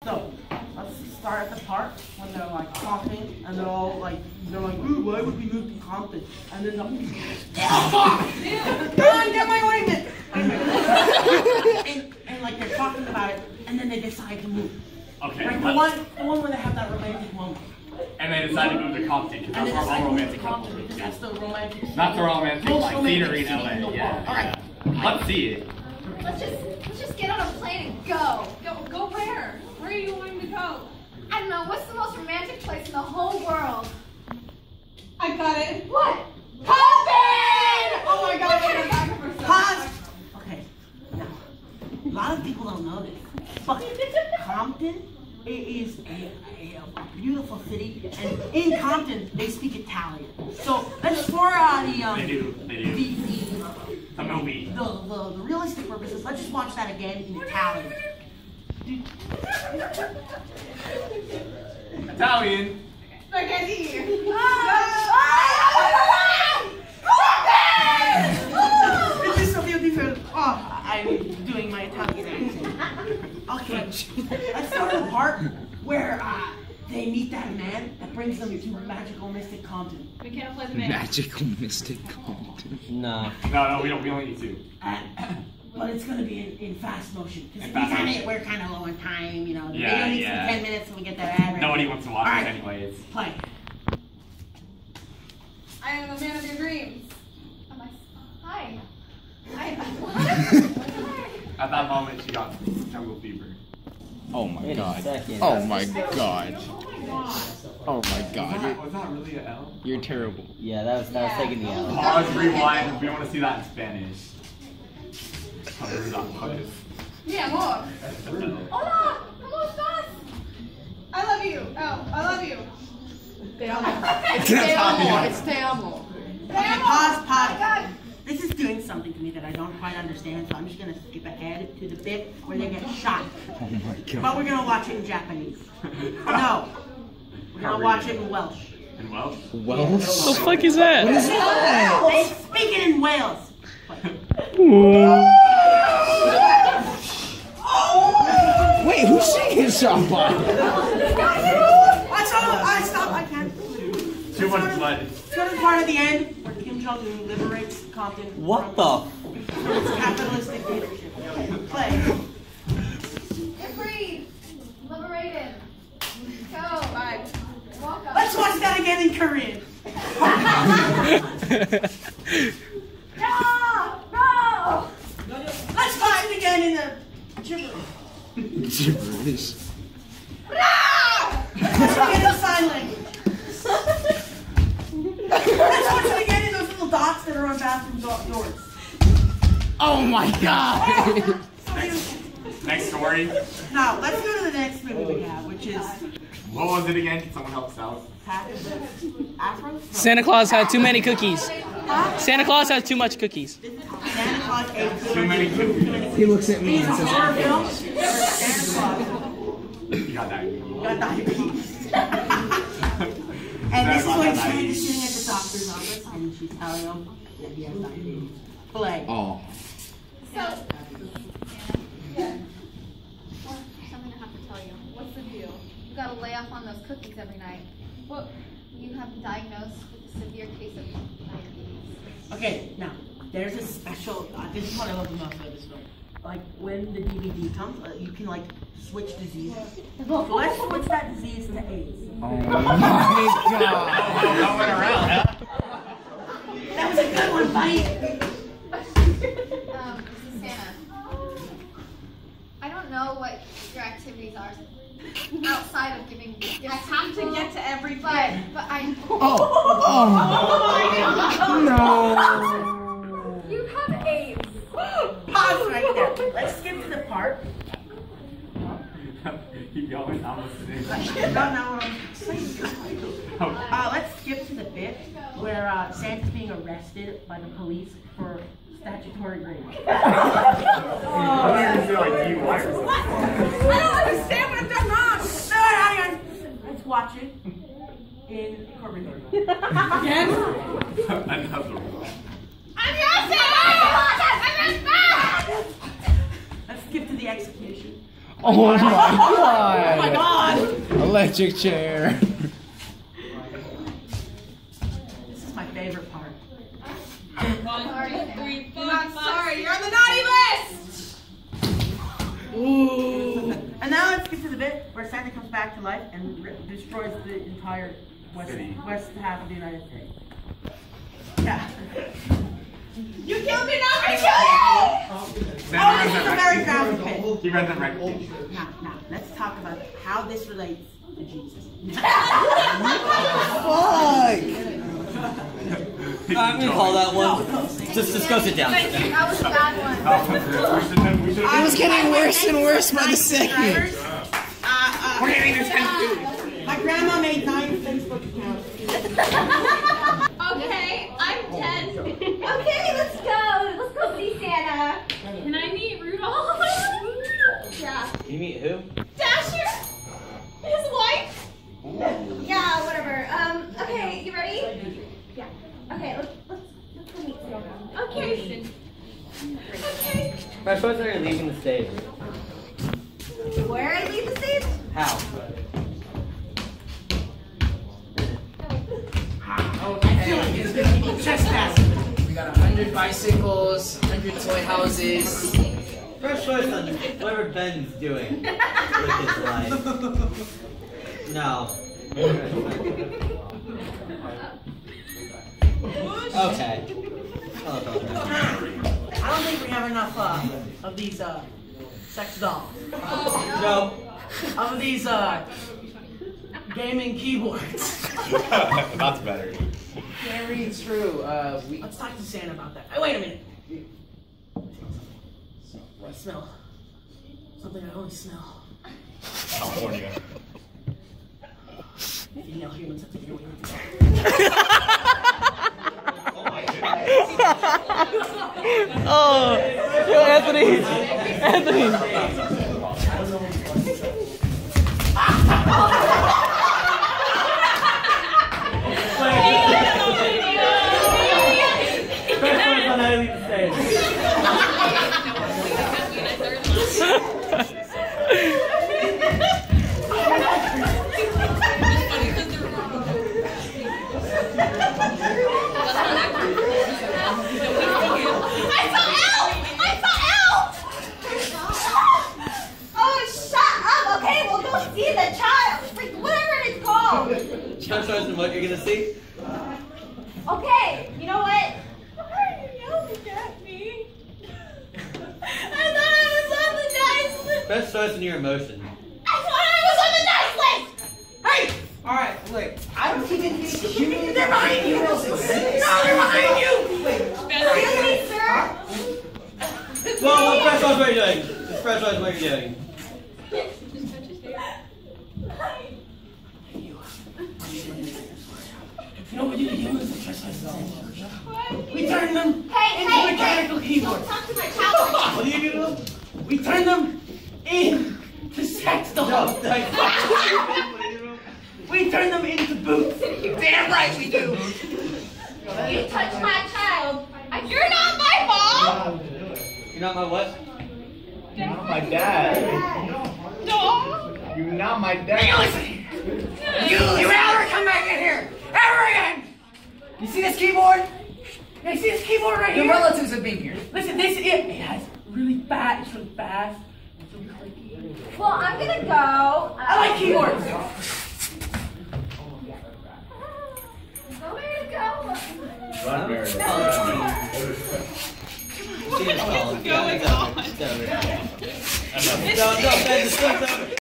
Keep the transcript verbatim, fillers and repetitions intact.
So, let's start at the part when they're like talking and they're all like, they're like, ooh, why would we move to Compton? And then they'll, come on, get my ornament! and, and like they're talking about it and then they decide to move. Okay. Like the one, the one where they have that romantic moment. And they decide to move to Compton because that's where all romantic couples because that's the romantic. That's the romantic like scenery in L A. Yeah. All right. Let's see it. Let's just let's just get on a plane and go. Go, go where? Where are you wanting to go? I don't know. What's the most romantic place in the whole world? I got it. What? Compton! Oh my God! Wait, I'm back for a second. Pause. Okay. Now, a lot of people don't know this, but Compton it is a, a, a beautiful city, and in Compton they speak Italian. So let's for uh, the um They do. They do. the the, The movie. the the the realistic purposes. Let's just watch that again in Italian. Italian. Spaghetti. It's just something different. Oh, I'm doing my Italian accent. Okay, let's start the part where uh, they meet that man that brings them to magical mystic Compton. We can't play the man. Magical mystic Compton. No. No, no, we don't. We only need two. Uh, but it's gonna be in, in fast motion because In we fast kind motion. of we're kind of low on time, you know. The Yeah, video needs yeah. ten minutes and we get that ad. Nobody wants to watch All it right. anyways. Play. I am the man of your dreams. Am I? Hi. I. What? At that moment, she got jungle fever. Oh my Wait a god. second. Oh my god. Oh my God. Oh my Was god. that, was that really an L? You're, you're terrible. Yeah, that was that was taking the L. Pause, rewind. We want to see that in Spanish. Oh, this is not focus. Mi amor. Hola. ¿Cómo estás? I love you. Oh, I love you. Te amo. It's te amo. It's te amo. Okay, pause, Oh my pause. God. This is doing something to me that I don't quite understand, so I'm just gonna skip ahead to the bit where they get shot. Oh my god. But we're gonna watch it in Japanese. No, we're gonna watch it in Welsh. In Welsh? Welsh? What the fuck is that? What is that? They speak it in Wales. Wait, who's singing somebody? What's all? I stop. I can't. Too much blood. Let's go to the part at the end where Kim Jong-un liberates Compton. What from, the? from its capitalistic leadership. Play. Get free. Liberated. Go. Bye. Welcome. Let's watch that again in Korean. No. No. Let's watch it again in the gibberish. Gibberish. Let's watch it again in sign language. Let's watch it again in those little dots that are on bathroom do- doors. Oh my god. Next story. Now, let's go to the next movie we have, which is What was it again? Can someone help us out? Afro? No. Santa Claus had too many cookies. Santa Claus has too much cookies. Santa Claus ate Too many cookies. He looks at me These and are says, horror films where Santa Claus You got that. got diabetes. And this is when Santa's sitting at the doctor's office and she's telling him that he has diabetes. Play. oh. So. Yeah. Well, something I have to tell you. What's the deal? You gotta lay off on those cookies every night. What? You have been diagnosed with a severe case of diabetes. Okay, now, there's a special, uh, this is what I love the most about this film. Like, when the D V D comes, uh, you can, like, switch diseases. So let's switch that disease to AIDS. Oh my god. That went around, huh? That was a good one, buddy! Um, this is Santa. I don't know what your activities are outside of giving gifts. I have to get to everything. But, but I. Oh. Oh. No. You have AIDS. Pause right there. Let's skip to the part. Keep going. I'm listening. No, no, I'm saying. Uh, let's skip to the bit where uh, Santa's being arrested by the police for statutory rape. I'm gonna feel like you liars. I don't understand what I've done wrong. No, no, no, let's watch it in Korean. Again? Another one. I'm your Santa! I'm your Santa! Let's skip to the execution. Oh my Oh god. my god! Electric chair. This is my favorite part. You're not sorry. You're on the naughty list. Ooh. And now let's get to the bit where Santa comes back to life and r- destroys the entire west, City. west half of the United States. Yeah. You killed me. Now I kill you. Oh, this is a very graphic bit. He resurrected. Now, now, let's talk about how this relates to Jesus. I'm gonna call that one. Just, just go sit down. Thank you. That was a bad one. Oh, we should have, we should It have. was getting worse and worse by the second. Subscribers. Uh, uh, We're getting this ten. My grandma made nine Facebook accounts. Okay, I'm ten. Okay, let's go. Let's go see Santa. Can I meet Rudolph? Yeah. You meet who? Dasher. His wife. Yeah, whatever. Um. Okay, you ready? Yeah. Okay. Let's let's let's go meet Santa. Okay. Okay. My folks are leaving the stage. Where I leave the stage? How? We got a hundred bicycles, a hundred toy houses. First choice on whatever Ben's doing with his life. No. Okay. I'll let those go. I don't think we have enough uh, of these uh, sex dolls. No. Of these uh, gaming keyboards. That's better. Very true. Uh, we. Let's talk to Santa about that. Hey, wait a minute. I smell something I only smell. California. Female humans have to do it. Oh, yo, Anthony, Anthony. First choice on what you're gonna see? Okay, you know what? Why are you yelling at me? I thought I was on the nice list. First choice in your emotion. I thought I was on the nice list. Hey! Alright, wait. I don't even think you. They're behind you! No, they're behind you! Wait. Excuse me, sir. Well, what first choice what are you doing? Just first choice what you're doing. You know what you do is the trespass. We turn them Hey, into hey, mechanical hey. keyboards. Don't talk to my child. What do you do? We turn them into sex dolls. We turn them into boots. Damn right we do. You touch my child. I- You're not my mom. You're not my what? You're not my dad. No. You're not my Hey, dad. listen. You, you ever come back in here? Ever again? You see this keyboard? You see this keyboard right The here? relatives have been here. Listen, this it. It has really fast. It's really fast. It's really clicky. Well, I'm gonna go. I like keyboards. Where to go? Run, Barry. She is calling. Going on. Don't, don't, Ben, it's over.